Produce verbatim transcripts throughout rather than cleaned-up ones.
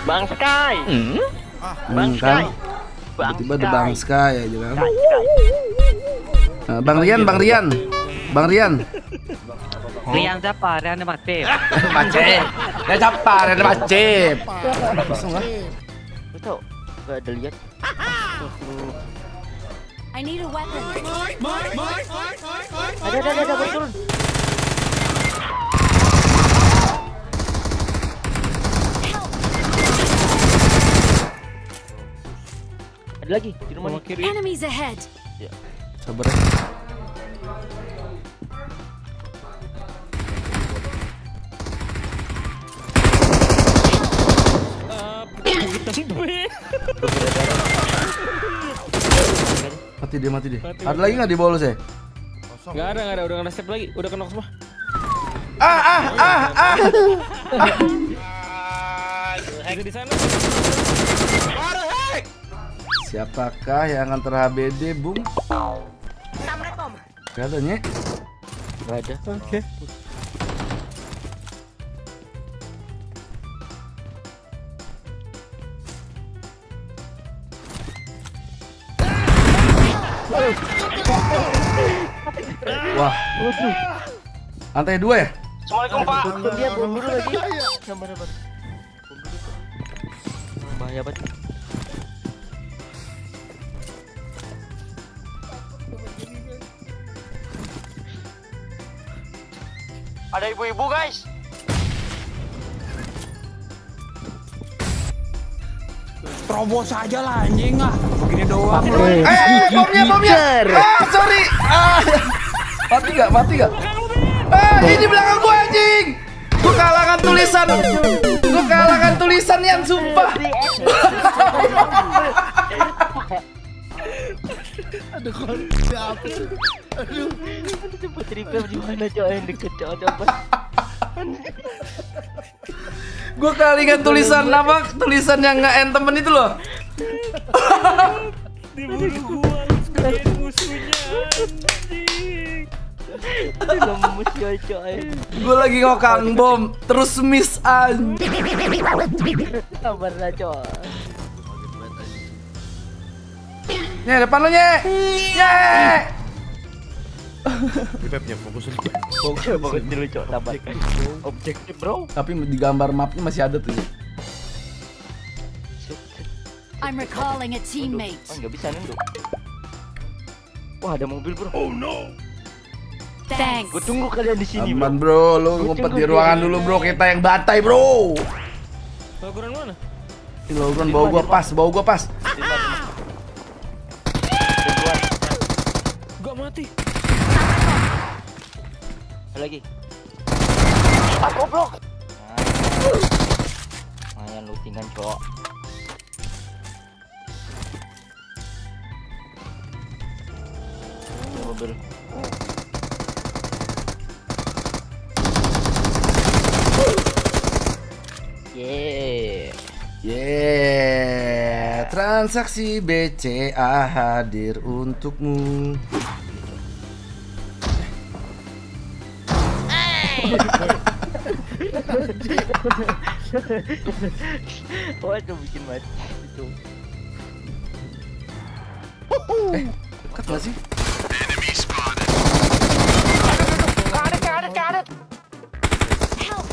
Bang Sky. Hmm? Bang Sky. Tiba-tiba ada Bang Sky aja kan. Nah, Bang Rian, Bang Rian. Bang Rian. Rian siapa? Rian Macep. Macep. Ya siapa? Rian Macep. Langsung lah. Betul. Gak ada lihat. I need a weapon. Ada ada ada betul. Ada lagi di rumah kiri. Enemies ahead. Ya. Sabar ya. Mati dia, mati dia. Ada lagi nggak di bawah lu, saya? Nggak ada, nggak ada. Udah nge-step lagi. Udah kena semua. Ah, ah, ah, ah. Ada di sana. Siapakah yang akan ter-H B D, Bung? Gak ada, Nyek. Gak ada. Oke. Wah. Lantai dua ya? Assalamualaikum Pak. Dia bom dulu lagi. Sabar sabar. Bahaya banget. Ada ibu-ibu guys. Terobos aja lah anjing ah. Begini doang. Eh, eh, bomnya, bomnya. Ah, sorry. Ah. Mati gak? Mati gak? Ah, ini belakang gua anjing. Gua kalangan tulisan. Gua kalangan tulisan yang sumpah. Aduh, kok siapa? Aduh. Cepet repair di mana cok yang deket cok coba. Gua kalingan tulisan apa? Tulisan yang nge-end temen itu loh. Diburu gua sebagai musuhnya anjing. Lemes cok. Gua lagi ngokang bom, terus miss anjing. Sabar lah cok. Nye, depan lu, Nye. Nye. Pepnya fokus dulu. Fokus fokus dulu cok, sabar. Objektif bro. Tapi di gambar mapnya masih ada tuh. I'm recalling a teammate. Oh, nggak bisa nunduk. Wah, ada mobil bro. Oh no. Thanks. Gue tunggu kalian di sini Aman bro, lu ngumpet di ruangan dulu bro, kita yang batai bro. Loguran mana? Ini loguran bawa gua pas, bawa gua pas. Gak mati. Ada lagi. Ah, goblok. Lumayan lootingan cok. Mobil. Yeah. Yeah, transaksi B C A hadir untukmu. Wah, itu bikin mati itu. Eh, dekat gak sih? Karet, karet, karet. Help!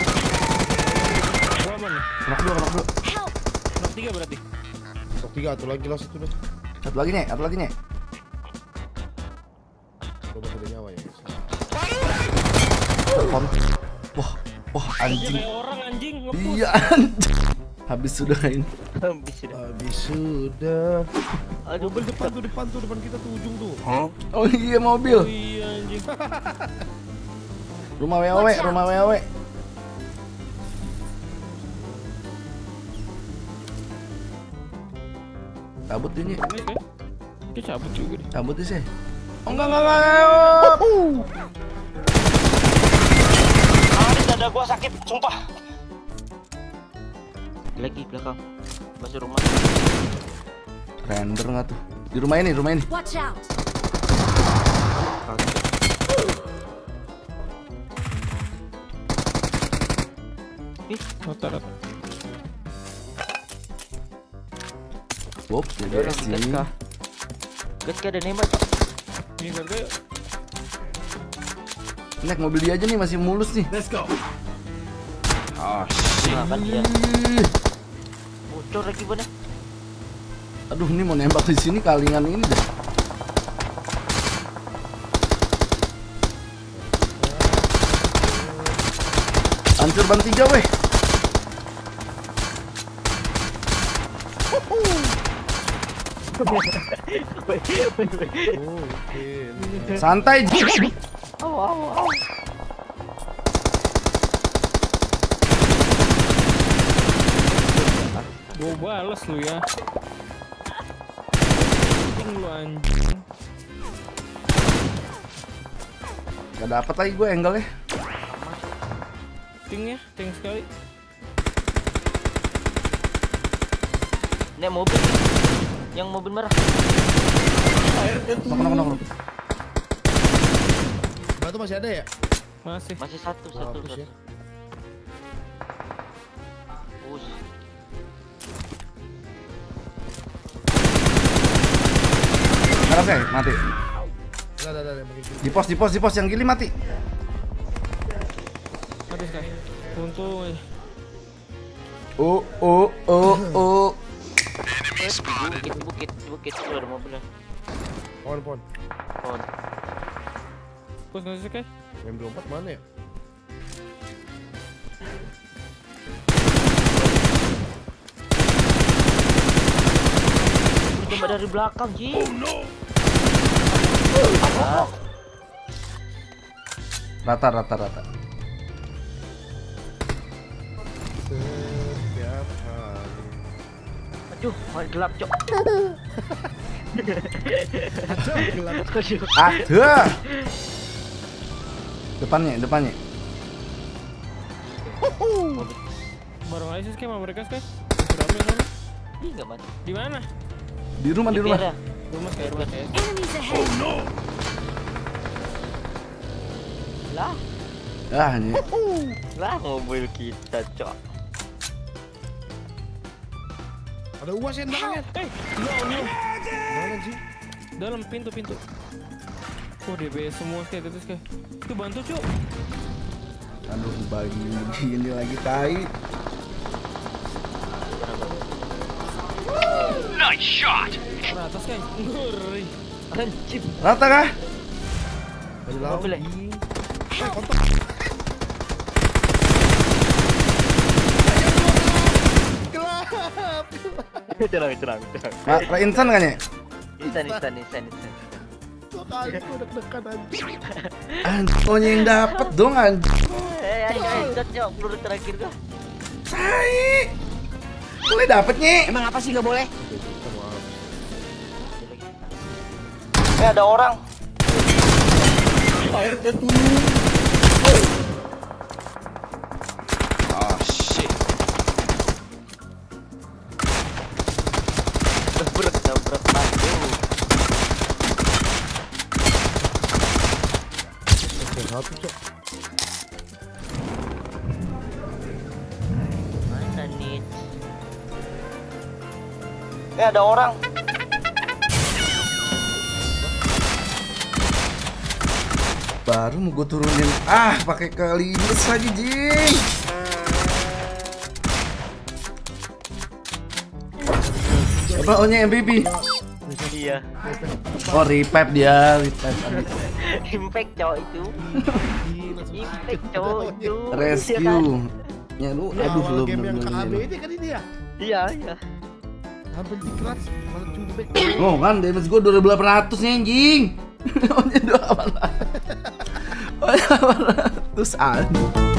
Gua mana? Knock dua, knock dua. Help! Knock tiga berarti. Stok tiga, satu lagi lah satu deh. Satu lagi nih, satu lagi nih. Coba ada nyawa ya. Telepon. Wah, wah anjing. Kayak orang anjing ngepush. Iya anjing. Habis sudah ini. Habis sudah. Habis sudah. Aduh, Mobil depan tuh, depan tuh, depan kita tuh ujung tuh. Oh iya mobil. Oh iya anjing. Rumah W O W, rumah W O W. Cabut ini. Oke. Dia cabut juga deh. Cabut sih. Oh enggak enggak enggak. Ah, dada gua sakit, sumpah. Lagi belakang. Masuk rumah. Render nggak tuh? Di rumah ini, rumah ini. Watch out! Ih, Rata-rata. Box ya Dia orang guys di gas sih. kah? Gas kah ada nembak Cok? Ini harga yuk. Naik mobil dia aja nih masih mulus nih. Let's go. Oh shit. Nah kan dia bocor lagi bener. Aduh, ini mau nembak di sini kalingan ini deh. Hancur ban tiga weh. Oh, oke. Santai. Aw aw aw. Gua balas lu ya. Ting lu anjing. Gak dapet lagi gue angle-nya. Ting ya, ting sekali. Nek mobil. Yang mobil merah. Knock, knock, knock, knock. Batu masih ada ya? Masih. Masih satu satu Bagus satu. ya. Push. Karena saya mati. Ada ada ada makin Di pos, di pos, di pos yang gili mati. Habis kan. Untung aja. Oh, oh, oh, oh. Bukit bukit bukit itu ada mobilnya. Pon pon. Oh. Pos nggak sih kayak? M dua puluh empat mana ya? Coba dari belakang, Ji. Oh no. Rata, rata, rata. Setiap hari. Aduh, main gelap, Cok. Ada. Depannya, depannya. Bareng aja sih sama mereka sih. Rame rame. Ih, enggak mati. Di mana? Di rumah, di rumah. Biar ya. Rumah kayak rumah kayak. Enemies ahead. Lah, Ah, ini. lah mobil kita, Cok. Ada uas yang belakangnya. Eh, no no. Mana sih? Dalam pintu pintu. Oh, D B semua kayak gitu kayak. Itu bantu, Cuk. Aduh, bagi begini lagi tai. Atas kayak. Ngeri. Anjir. Rata kah? Ada Mobil ya? Eh, kontak. Tenang, tenang, tenang. Ra- Ra insan kan ya? Insan, insan, insan, insan. Dua kali gua deg-degan anjing. Antonya yang dapet dong anjing. Eh, ayo, ayo, udah, Cok. Peluru terakhir gua. Tai. Boleh dapetnya. Emang apa sih nggak boleh? Eh, ada orang. Oh shit. Nabrak, nabrak maju. Oke, satu, Cok. Mana nih? Eh, ada orang. Baru mau gue turunin. Ah, pakai kelindes lagi, Jing. Coba O-nya M V P. Iya. Oh, revive dia, revive tadi. Impact, Cok, itu. Impact, Cok, itu. Rescue. Ya lu, Ya, aduh awal lu game yang belum K A B belum. ini kan ini ya? Iya, iya. Hampir dikeras, malah cubek. Oh kan damage gue dua ribu delapan ratus nih anjing. O-nya dua ribu delapan ratus. O-nya delapan ratus anjing.